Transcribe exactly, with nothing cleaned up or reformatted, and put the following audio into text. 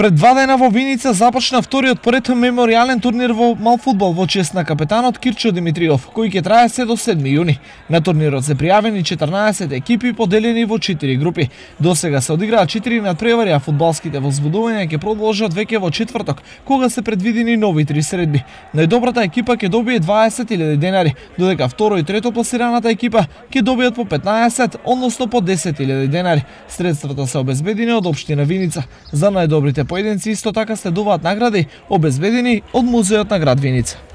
Пред два дена во Виница започна вториот поред меморијален турнир во малфудбал во чест на капетанот Кирчо Димитриов, кој ќе трае се до седми јуни. На турнирот се пријавени четрнаесет екипи поделени во четири групи. До сега се одиграа четири надпревари, а фудбалските возбудувања ќе продолжат веќе во четврток, кога се предвидени нови три средби. Најдобрата екипа ќе добие дваесет илјади денари, додека второ и трето пласираната екипа ќе добијат по петнаесет, односно по десет илјади денари. Средствата се обезбедени од општина Виница. За најдобрите поединци исто така следуваат награди обезбедени од Музеот на град Виница.